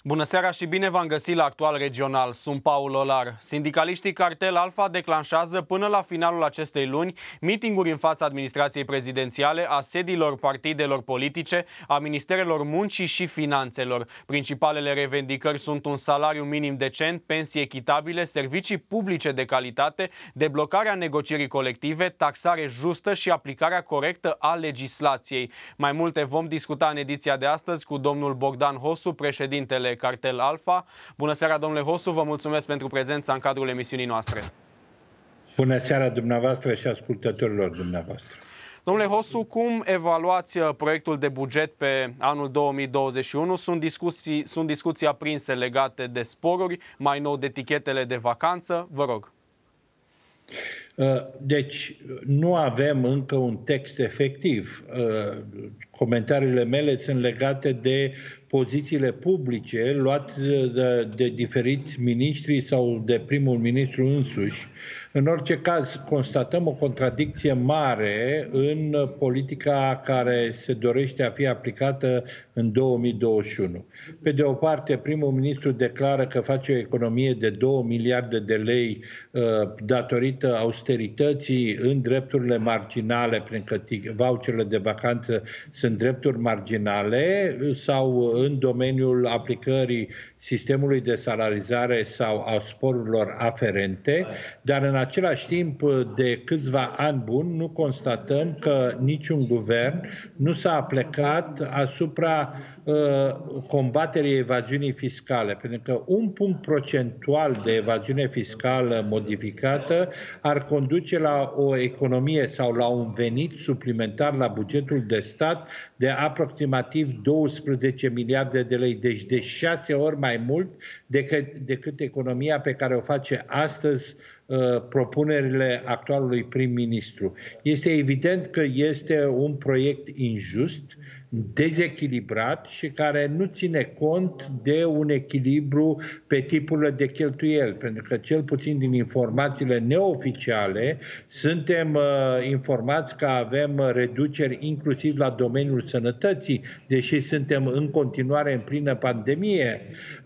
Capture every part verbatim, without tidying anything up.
Bună seara și bine v-am găsit la Actual Regional. Sunt Paul Olar. Sindicaliștii Cartel Alfa declanșează până la finalul acestei luni mitinguri în fața administrației prezidențiale, a sediilor partidelor politice, a ministerelor muncii și finanțelor. Principalele revendicări sunt un salariu minim decent, pensii echitabile, servicii publice de calitate, deblocarea negocierii colective, taxare justă și aplicarea corectă a legislației. Mai multe vom discuta în ediția de astăzi cu domnul Bogdan Hosu, președintele Cartel Alfa. Bună seara, domnule Hosu, vă mulțumesc pentru prezența în cadrul emisiunii noastre. Bună seara dumneavoastră și ascultătorilor dumneavoastră. Domnule Hosu, cum evaluați proiectul de buget pe anul două mii douăzeci și unu? Sunt discuții, sunt discuții aprinse legate de sporuri, mai nou de etichetele de vacanță. Vă rog. Deci, nu avem încă un text efectiv. Comentariile mele sunt legate de pozițiile publice luate de, de diferiți miniștri sau de primul ministru însuși. În orice caz, constatăm o contradicție mare în politica care se dorește a fi aplicată în două mii douăzeci și unu. Pe de o parte, primul ministru declară că face o economie de două miliarde de lei uh, datorită austerității în drepturile marginale, prin că voucherele de vacanță sunt drepturi marginale, sau în domeniul aplicării sistemului de salarizare sau a sporurilor aferente, dar în același timp, de câțiva ani buni, nu constatăm că niciun guvern nu s-a aplecat asupra uh, combaterii evaziunii fiscale, pentru că un punct procentual de evaziune fiscală modificată ar conduce la o economie sau la un venit suplimentar la bugetul de stat de aproximativ douăsprezece miliarde de lei, deci de șase ori mai mult decât, decât economia pe care o face astăzi uh, propunerile actualului prim-ministru. Este evident că este un proiect injust, dezechilibrat și care nu ține cont de un echilibru pe tipurile de cheltuieli, pentru că cel puțin din informațiile neoficiale suntem uh, informați că avem reduceri inclusiv la domeniul sănătății, deși suntem în continuare în plină pandemie,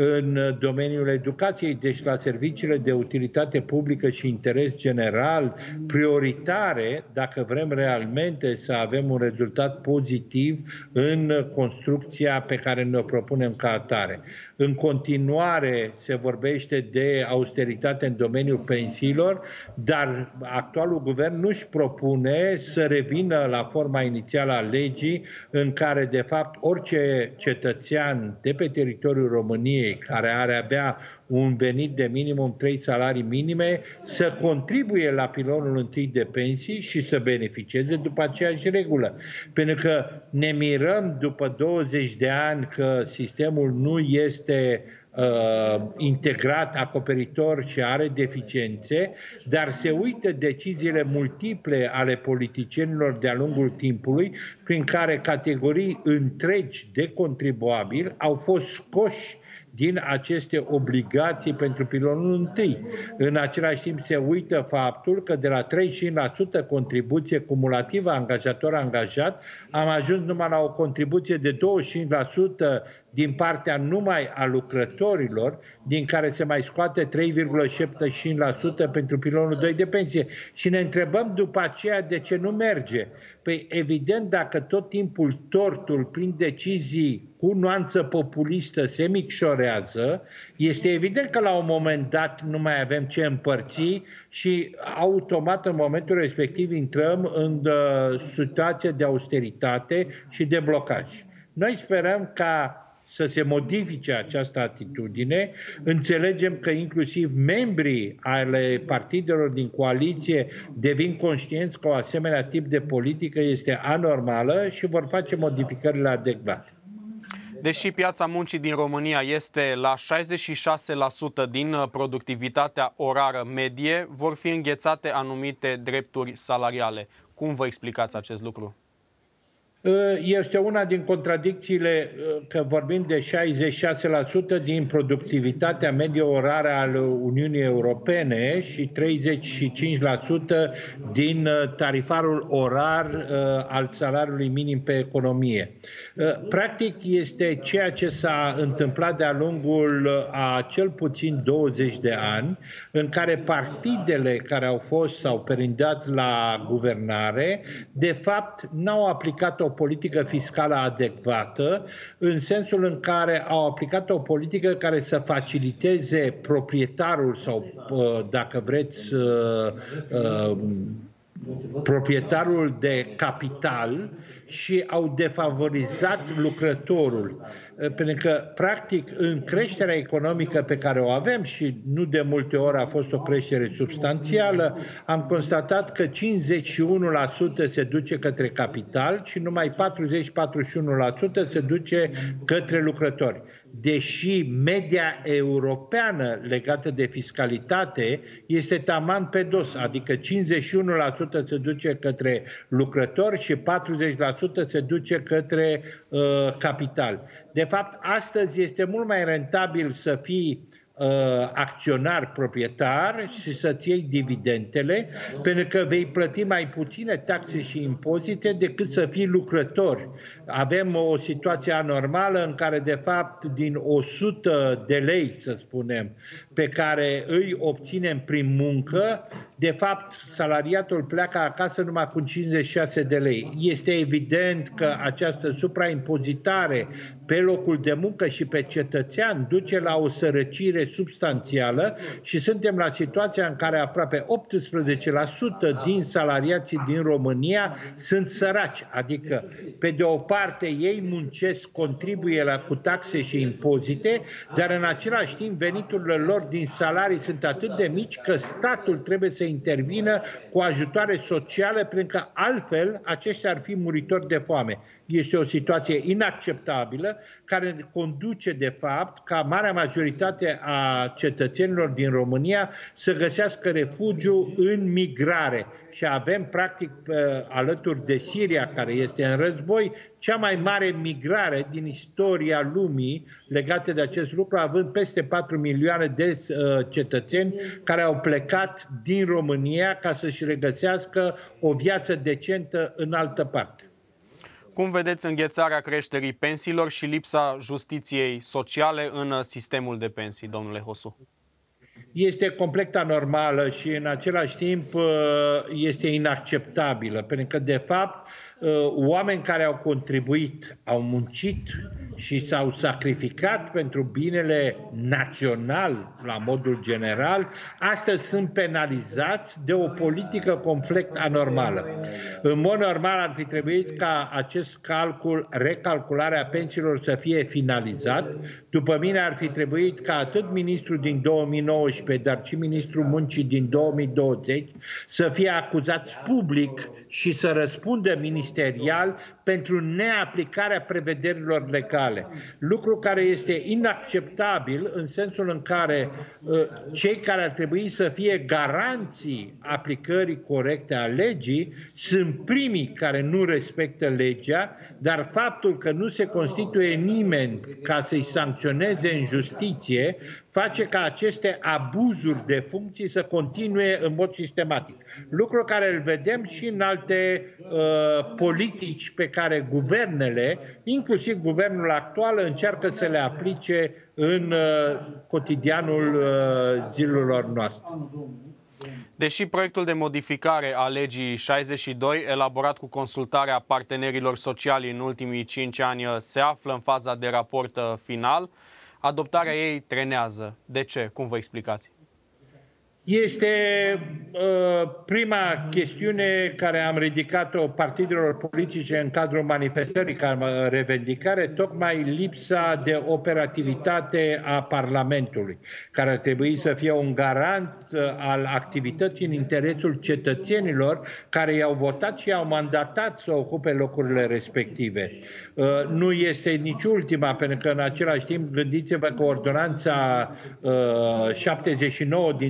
în domeniul educației, deci la serviciile de utilitate publică și interes general, prioritare, dacă vrem realmente să avem un rezultat pozitiv în construcția pe care ne-o propunem ca atare. În continuare se vorbește de austeritate în domeniul pensiilor, dar actualul guvern nu își propune să revină la forma inițială a legii, în care de fapt orice cetățean de pe teritoriul României care are abia un venit de minimum trei salarii minime să contribuie la pilonul întâi de pensii și să beneficieze după aceeași regulă. Pentru că ne mirăm după douăzeci de ani că sistemul nu este uh, integrat, acoperitor și are deficiențe, dar se uită deciziile multiple ale politicienilor de-a lungul timpului, prin care categorii întregi de contribuabili au fost scoși din aceste obligații pentru pilonul întâi. În același timp se uită faptul că de la treizeci și cinci la sută contribuție cumulativă angajator-angajat am ajuns numai la o contribuție de douăzeci și cinci la sută din partea numai a lucrătorilor, din care se mai scoate trei virgulă șaptezeci și cinci la sută pentru pilonul doi de pensie. Și ne întrebăm după aceea de ce nu merge. Păi evident, dacă tot timpul tortul prin decizii cu nuanță populistă se micșorează, este evident că la un moment dat nu mai avem ce împărți și automat în momentul respectiv intrăm în uh, situație de austeritate și de blocaj. Noi sperăm ca să se modifice această atitudine. Înțelegem că inclusiv membrii ale partidelor din coaliție devin conștienți că o asemenea tip de politică este anormală și vor face modificările adecvate. Deși piața muncii din România este la șaizeci și șase la sută din productivitatea orară medie, vor fi înghețate anumite drepturi salariale. Cum vă explicați acest lucru? Este una din contradicțiile că vorbim de șaizeci și șase la sută din productivitatea medie orară al Uniunii Europene și treizeci și cinci la sută din tarifarul orar al salariului minim pe economie. Practic este ceea ce s-a întâmplat de-a lungul a cel puțin douăzeci de ani, în care partidele care au fost sau perindat la guvernare, de fapt n-au aplicat o politică fiscală adecvată, în sensul în care au aplicat o politică care să faciliteze proprietarul sau, dacă vreți, proprietarul de capital și au defavorizat lucrătorul. Pentru că, practic, în creșterea economică pe care o avem, și nu de multe ori a fost o creștere substanțială, am constatat că cincizeci și unu la sută se duce către capital și numai patruzeci - patruzeci și unu la sută se duce către lucrători. Deși media europeană legată de fiscalitate este taman pe dos, adică cincizeci și unu la sută se duce către lucrători și patruzeci la sută se duce către uh, capital. De fapt, astăzi este mult mai rentabil să fii acționar proprietar și să-ți iei dividendele, pentru că vei plăti mai puține taxe și impozite decât să fii lucrător. Avem o situație anormală în care, de fapt, din o sută de lei, să spunem, pe care îi obținem prin muncă, de fapt, salariatul pleacă acasă numai cu cincizeci și șase de lei. Este evident că această supraimpozitare pe locul de muncă și pe cetățean duce la o sărăcire substanțială și suntem la situația în care aproape optsprezece la sută din salariații din România sunt săraci, adică pe de o parte ei muncesc, contribuie la, cu taxe și impozite, dar în același timp veniturile lor din salarii sunt atât de mici că statul trebuie să intervină cu ajutoare sociale, pentru că altfel aceștia ar fi muritori de foame. Este o situație inacceptabilă care conduce, de fapt, ca marea majoritate a cetățenilor din România să găsească refugiu în migrare. Și avem, practic, alături de Siria, care este în război, cea mai mare migrare din istoria lumii legată de acest lucru, având peste patru milioane de cetățeni care au plecat din România ca să-și regăsească o viață decentă în altă parte. Cum vedeți înghețarea creșterii pensiilor și lipsa justiției sociale în sistemul de pensii, domnule Hosu? Este complet anormală și în același timp este inacceptabilă, pentru că, de fapt, oameni care au contribuit, au muncit și s-au sacrificat pentru binele național, la modul general, astăzi sunt penalizați de o politică complet anormală. În mod normal ar fi trebuit ca acest calcul, recalcularea pensiilor să fie finalizat. După mine ar fi trebuit ca atât ministrul din două mii nouăsprezece, dar și ministrul muncii din două mii douăzeci să fie acuzați public și să răspundă ministerial pentru neaplicarea prevederilor legale. Lucru care este inacceptabil în sensul în care uh, cei care ar trebui să fie garanții aplicării corecte a legii sunt primii care nu respectă legea, dar faptul că nu se constituie nimeni ca să-i sancționeze în justiție face ca aceste abuzuri de funcții să continue în mod sistematic. Lucru care îl vedem și în alte uh, politici pe care guvernele, inclusiv guvernul actual, încearcă să le aplice în uh, cotidianul uh, zilelor noastre. Deși proiectul de modificare a legii șaizeci și doi, elaborat cu consultarea partenerilor sociali în ultimii cinci ani, se află în faza de raport final, adoptarea ei trenează. De ce? Cum vă explicați? Este uh, prima chestiune care am ridicat-o partidelor politice în cadrul manifestării ca revendicare, tocmai lipsa de operativitate a Parlamentului, care ar trebui să fie un garant al activității în interesul cetățenilor care i-au votat și i-au mandatat să ocupe locurile respective. Uh, nu este nici ultima, pentru că în același timp gândiți-vă că ordonanța uh, șaptezeci și nouă din două mii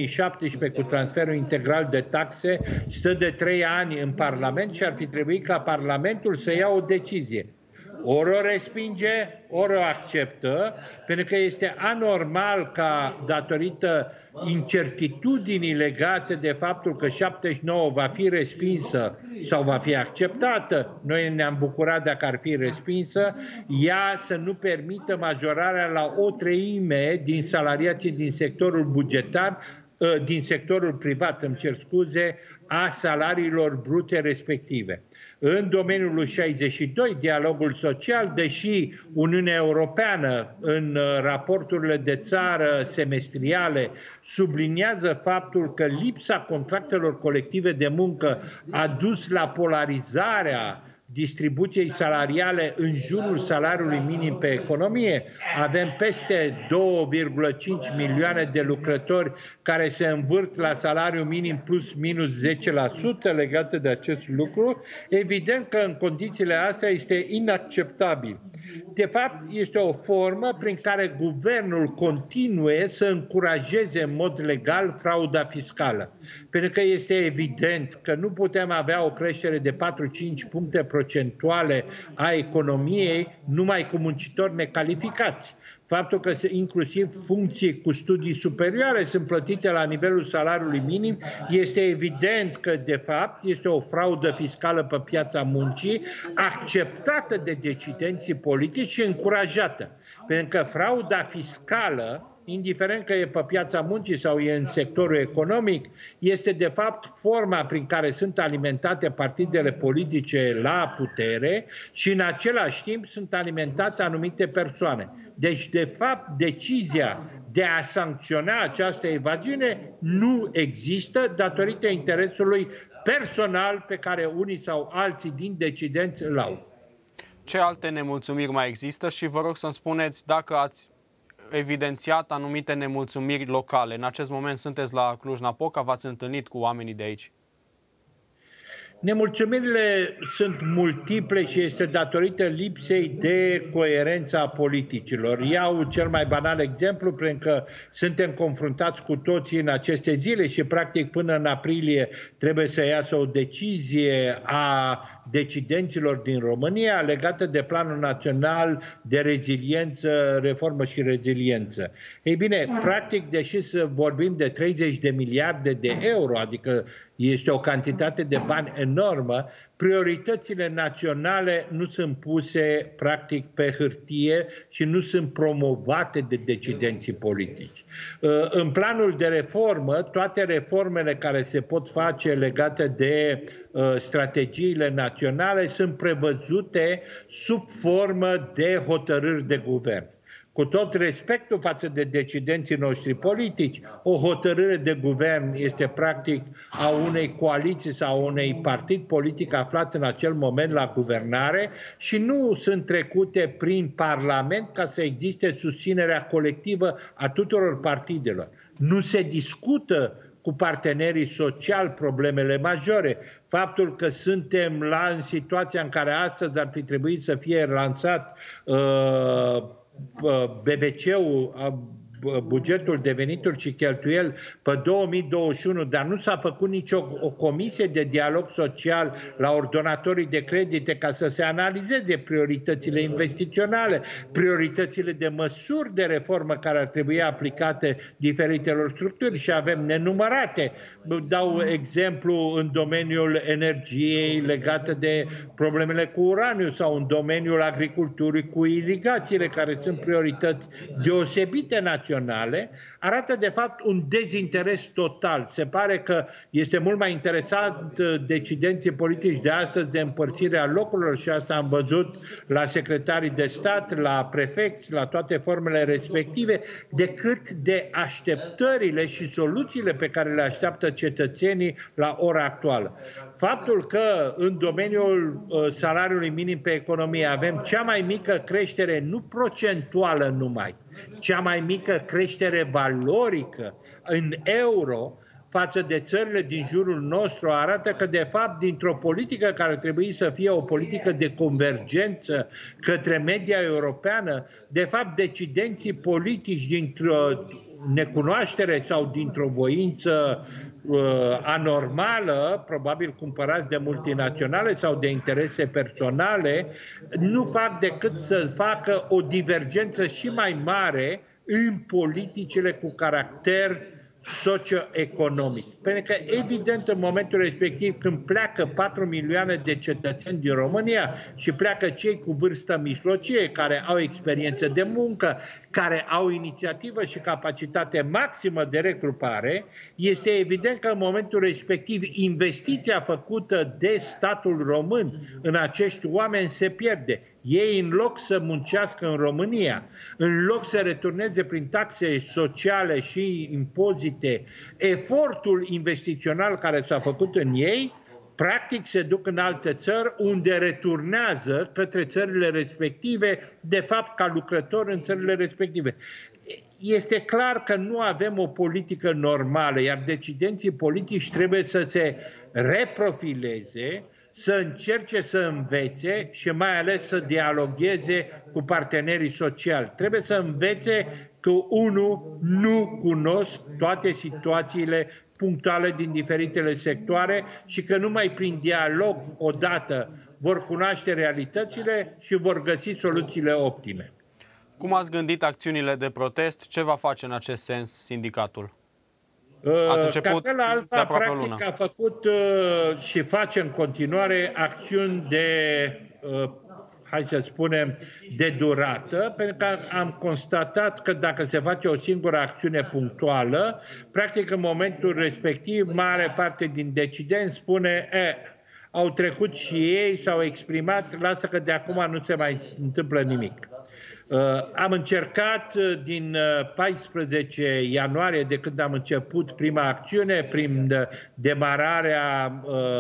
mii șaptesprezece cu transferul integral de taxe stă de trei ani în Parlament și ar fi trebuit ca Parlamentul să ia o decizie. Ori o respinge, ori o acceptă, pentru că este anormal ca, datorită incertitudinii legate de faptul că șaptezeci și nouă va fi respinsă sau va fi acceptată, noi ne-am bucurat dacă ar fi respinsă, ea să nu permită majorarea la o treime din salariații din sectorul bugetar, din sectorul privat, îmi cer scuze, a salariilor brute respective. În domeniul șaizeci și doi, dialogul social, deși Uniunea Europeană în raporturile de țară semestriale subliniază faptul că lipsa contractelor colective de muncă a dus la polarizarea distribuției salariale în jurul salariului minim pe economie, avem peste două virgulă cinci milioane de lucrători care se învârt la salariu minim plus minus zece la sută legate de acest lucru, evident că în condițiile astea este inacceptabil. De fapt, este o formă prin care guvernul continue să încurajeze în mod legal frauda fiscală. Pentru că este evident că nu putem avea o creștere de patru-cinci puncte procentuale a economiei numai cu muncitori necalificați. Faptul că inclusiv funcții cu studii superioare sunt plătite la nivelul salariului minim, este evident că, de fapt, este o fraudă fiscală pe piața muncii, acceptată de decidenții politici și încurajată. Pentru că frauda fiscală, indiferent că e pe piața muncii sau e în sectorul economic, este de fapt forma prin care sunt alimentate partidele politice la putere și în același timp sunt alimentate anumite persoane. Deci, de fapt, decizia de a sancționa această evaziune nu există datorită interesului personal pe care unii sau alții din decidenți îl au. Ce alte nemulțumiri mai există și vă rog să-mi spuneți dacă ați evidențiat anumite nemulțumiri locale. În acest moment sunteți la Cluj-Napoca, v-ați întâlnit cu oamenii de aici? Nemulțumirile sunt multiple și este datorită lipsei de coerență a politicilor. Iau cel mai banal exemplu, pentru că suntem confruntați cu toții în aceste zile și practic până în aprilie trebuie să iasă o decizie a decidenților din România legată de Planul Național de Reziliență, Reformă și Reziliență. Ei bine, practic, deși să vorbim de treizeci de miliarde de euro, adică este o cantitate de bani enormă, prioritățile naționale nu sunt puse practic pe hârtie și nu sunt promovate de decidenții politici. În planul de reformă, toate reformele care se pot face legate de strategiile naționale sunt prevăzute sub formă de hotărâri de guvern. Cu tot respectul față de decidenții noștri politici, o hotărâre de guvern este practic a unei coaliții sau a unei partid politic aflat în acel moment la guvernare și nu sunt trecute prin Parlament ca să existe susținerea colectivă a tuturor partidelor. Nu se discută cu partenerii sociali problemele majore. Faptul că suntem la în situația în care astăzi ar fi trebuit să fie lansat uh, B B C-ul, bugetul de venituri și cheltuieli pe două mii douăzeci și unu, dar nu s-a făcut nicio o comisie de dialog social la ordonatorii de credite ca să se analizeze prioritățile investiționale, prioritățile de măsuri de reformă care ar trebui aplicate diferitelor structuri și avem nenumărate. Dau exemplu în domeniul energiei legate de problemele cu uraniu sau în domeniul agriculturii cu irigațiile, care sunt priorități deosebite naționale. Arată de fapt un dezinteres total. Se pare că este mult mai interesant decidenții politici de astăzi de împărțirea locurilor și asta am văzut la secretarii de stat, la prefecți, la toate formele respective, decât de așteptările și soluțiile pe care le așteaptă cetățenii la ora actuală. Faptul că în domeniul salariului minim pe economie avem cea mai mică creștere, nu procentuală numai, cea mai mică creștere valorică în euro față de țările din jurul nostru, arată că, de fapt, dintr-o politică care ar trebui să fie o politică de convergență către media europeană, de fapt, decidenții politici dintr-o necunoaștere sau dintr-o voință uh, anormală, probabil cumpărați de multinaționale sau de interese personale, nu fac decât să facă o divergență și mai mare în politicile cu caracter socioeconomic. Pentru că, evident, în momentul respectiv, când pleacă patru milioane de cetățeni din România și pleacă cei cu vârstă mijlocie, care au experiență de muncă, care au inițiativă și capacitate maximă de regrupare, este evident că în momentul respectiv investiția făcută de statul român în acești oameni se pierde. Ei, în loc să muncească în România, în loc să returneze prin taxe sociale și impozite efortul investițional care s-a făcut în ei, practic se duc în alte țări unde returnează către țările respective, de fapt ca lucrători în țările respective. Este clar că nu avem o politică normală, iar decidenții politici trebuie să se reprofileze, să încerce să învețe și mai ales să dialogueze cu partenerii sociali. Trebuie să învețe că, unul, nu cunosc toate situațiile punctuale din diferitele sectoare și că numai prin dialog odată vor cunoaște realitățile și vor găsi soluțiile optime. Cum ați gândit acțiunile de protest? Ce va face în acest sens sindicatul? Ați început Cartel Alfa, practic, a făcut uh, și face în continuare acțiuni de, uh, hai să spunem, de durată, pentru că am constatat că dacă se face o singură acțiune punctuală, practic în momentul respectiv, mare parte din decidenți spune e, au trecut și ei, s-au exprimat, lasă că de acum nu se mai întâmplă nimic. Uh, am încercat uh, din uh, paisprezece ianuarie, de când am început prima acțiune, prin uh, demararea,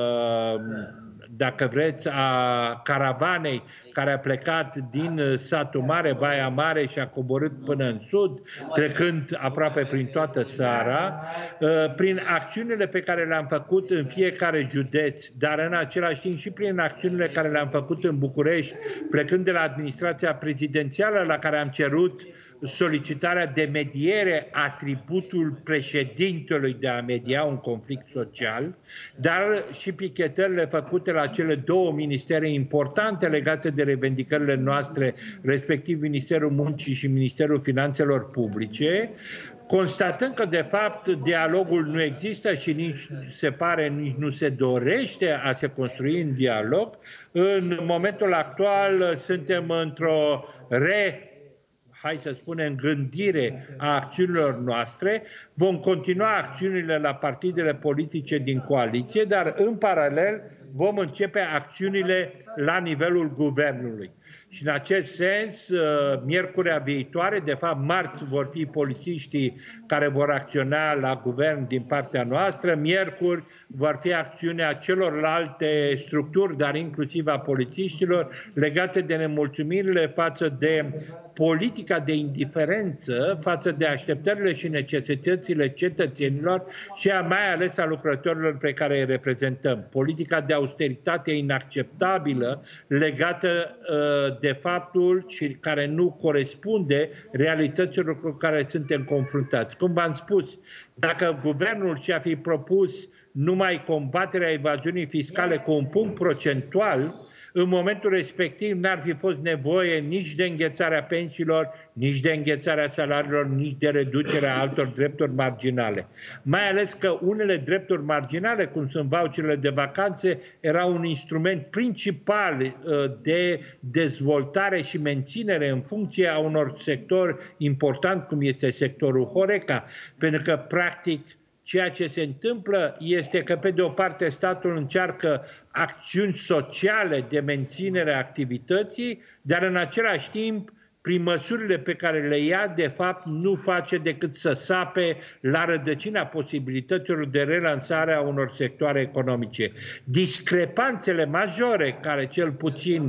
uh, dacă vreți, a caravanei care a plecat din satul mare, Baia Mare, și a coborât până în sud, trecând aproape prin toată țara, uh, prin acțiunile pe care le-am făcut în fiecare județ, dar în același timp și prin acțiunile care le-am făcut în București, plecând de la administrația prezidențială, la care am cerut solicitarea de mediere, atributul președintelui de a media un conflict social, dar și pichetările făcute la cele două ministere importante legate de revendicările noastre, respectiv Ministerul Muncii și Ministerul Finanțelor Publice, constatând că, de fapt, dialogul nu există și nici se pare, nici nu se dorește a se construi în dialog, în momentul actual suntem într-o re hai să spunem, gândire a acțiunilor noastre. Vom continua acțiunile la partidele politice din coaliție, dar în paralel vom începe acțiunile la nivelul guvernului. Și în acest sens, miercurea viitoare, de fapt marți, vor fi polițiștii care vor acționa la guvern din partea noastră, miercuri vor fi acțiunea celorlalte structuri, dar inclusiv a polițiștilor, legate de nemulțumirile față de politica de indiferență, față de așteptările și necesitățile cetățenilor și a mai ales a lucrătorilor pe care îi reprezentăm. Politica de austeritate inacceptabilă legată uh, de faptul și care nu corespunde realităților cu care suntem confruntați. Cum v-am spus, dacă guvernul și-a fi propus numai combaterea evaziunii fiscale cu un punct procentual, în momentul respectiv n-ar fi fost nevoie nici de înghețarea pensiilor, nici de înghețarea salariilor, nici de reducerea altor drepturi marginale. Mai ales că unele drepturi marginale, cum sunt voucherele de vacanțe, erau un instrument principal de dezvoltare și menținere în funcție a unor sectori important, cum este sectorul Horeca, pentru că, practic, ceea ce se întâmplă este că, pe de o parte, statul încearcă acțiuni sociale de menținere a activității, dar în același timp, prin măsurile pe care le ia, de fapt, nu face decât să sape la rădăcina posibilităților de relansare a unor sectoare economice. Discrepanțele majore care, cel puțin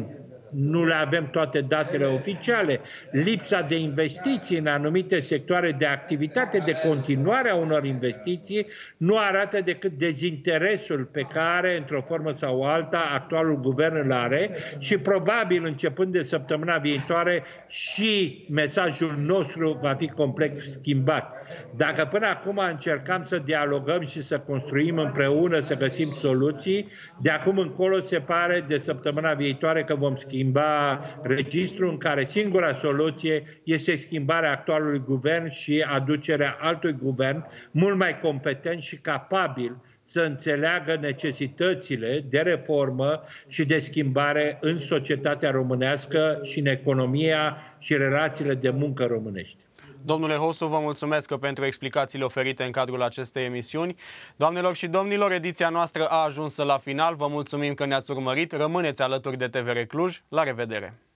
nu le avem toate datele oficiale, lipsa de investiții în anumite sectoare de activitate, de continuare a unor investiții, nu arată decât dezinteresul pe care, într-o formă sau alta, actualul guvern îl are și probabil, începând de săptămâna viitoare, și mesajul nostru va fi complet schimbat. Dacă până acum încercam să dialogăm și să construim împreună, să găsim soluții, de acum încolo se pare de săptămâna viitoare că vom schimba registrul în care singura soluție este schimbarea actualului guvern și aducerea altui guvern mult mai competent și capabil să înțeleagă necesitățile de reformă și de schimbare în societatea românească și în economia și relațiile de muncă românești. Domnule Hosu, vă mulțumesc pentru explicațiile oferite în cadrul acestei emisiuni. Doamnelor și domnilor, ediția noastră a ajuns la final. Vă mulțumim că ne-ați urmărit. Rămâneți alături de T V R Cluj. La revedere!